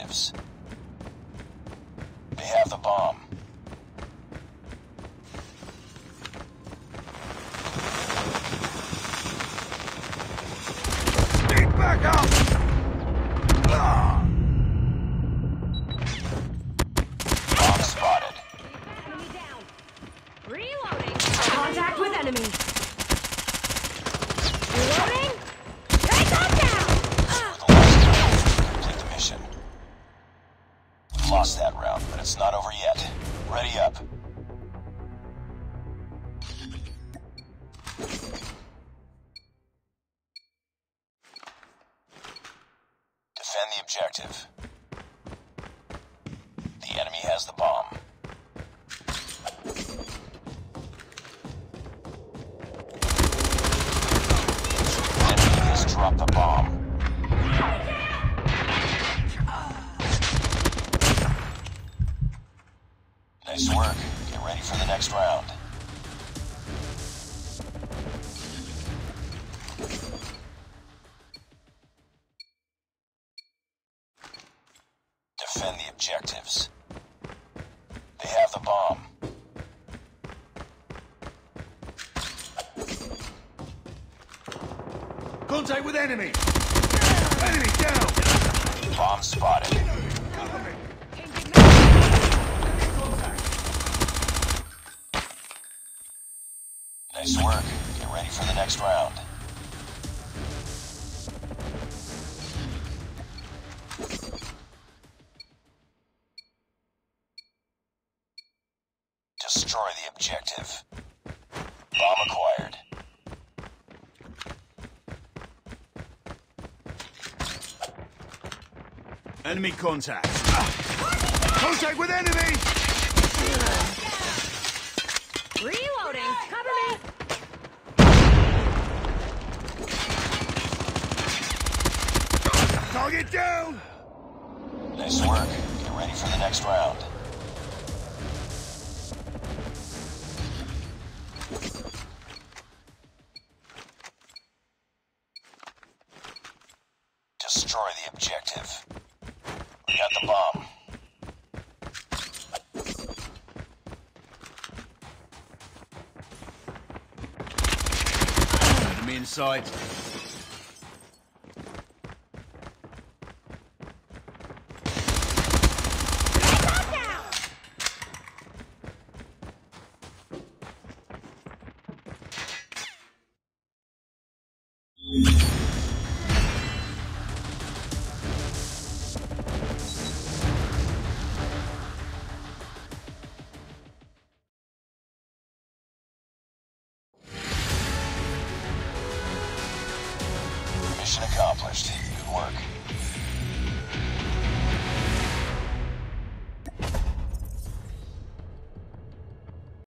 objectives. They have the bomb. Get back up! Bomb spotted. Enemy down. Reloading. Contact with enemy. Reloading. Take that down. The last round to complete the mission. We lost that round, but it's not over yet. Ready up. Defend the objective. The enemy has the bomb. Enemy has dropped the bomb. Nice work. Get ready for the next round. Defend the objectives. They have the bomb. Contact with enemy! Enemy down! Bomb spotted. Cover me! Nice work. Get ready for the next round. Destroy the objective. Bomb acquired. Enemy contact. Contact with enemy! Reloading. Cover me. Target down! Nice work. Get ready for the next round. Destroy the objective. We got the bomb. Enemy in sight.